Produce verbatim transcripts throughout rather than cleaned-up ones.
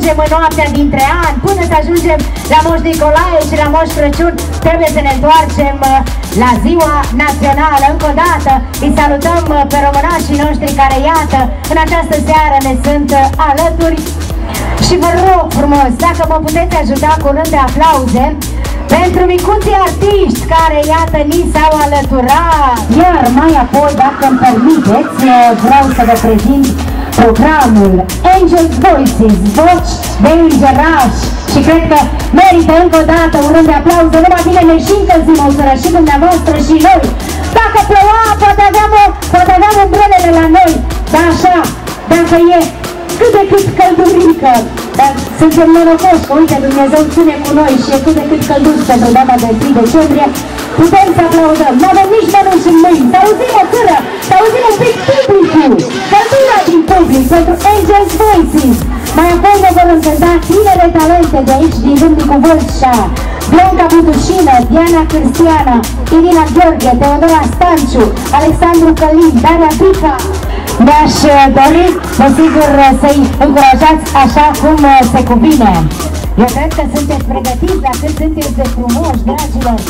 mergem în noaptea dintre ani, până să ajungem la Moș Nicolae și la Moș Crăciun, trebuie să ne întoarcem la Ziua Națională. Încă o dată îi salutăm pe românașii noștri care, iată, în această seară ne sunt alături. Și vă rog frumos, dacă mă puteți ajuta cu rând de aplauze pentru micuții artiști care, iată, ni s-au alăturat. Iar mai apoi, dacă îmi permiteți, vreau să vă prezint programul Angels Voices, voci de îngerași. Și cred că merită încă o dată un rând de aplauze. Numai bine ne și încălzim o sără, și dumneavoastră și noi. Dacă ploua, poate aveam, o, poate aveam umbrelele la noi, dar așa, dacă e cât de cât căldurică, dar suntem norocoși că, uite, Dumnezeu ține cu noi și e cât de cât călduț pentru data de trei decembrie, putem să aplaudăm. Nu avem nici mănânci în mâini, să auzim o țără, să auzim un pic publicul, căldura din public pentru Angels Voices. Mai apoi ne vor încânta tinere talente de aici, din Râmnicu Vâlcea, Blanca Budușină, Diana Cristiana, Irina Gheorghe, Teodora Stanciu, Alexandru Călin, Daria Pica. Mi-aș dori, desigur, să-i încurajați așa cum se cuvine. Eu cred că sunteți pregătiți, la cât sunteți de frumoși, dragilor.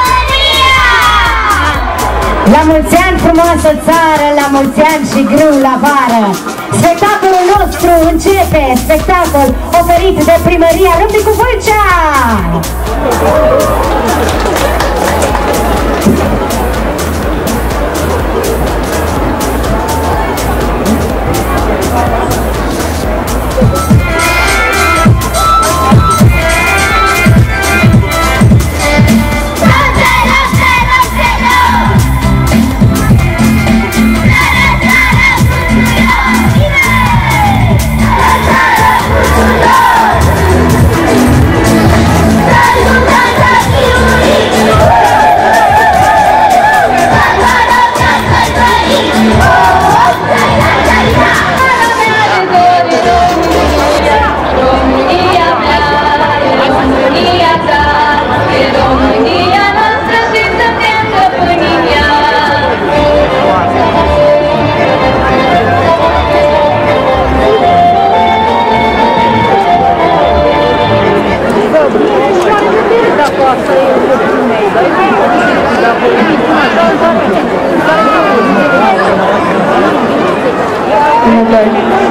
La mulți ani, frumoasă țară, la mulți ani și grâu la vară. Spectacolul nostru începe, spectacol oferit de Primăria Râmnicu Vâlcea. Thank you.